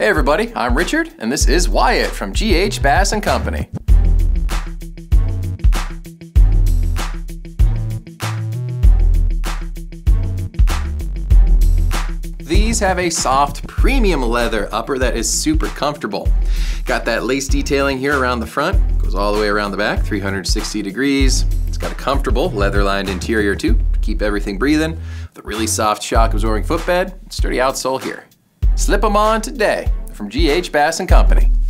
Hey everybody, I'm Richard, and this is Wyatt from G.H. Bass & Company. These have a soft premium leather upper that is super comfortable. Got that lace detailing here around the front, goes all the way around the back, 360 degrees. It's got a comfortable leather-lined interior too, to keep everything breathing, with a really soft shock-absorbing footbed, and sturdy outsole here. Slip them on today from G.H. Bass & Company.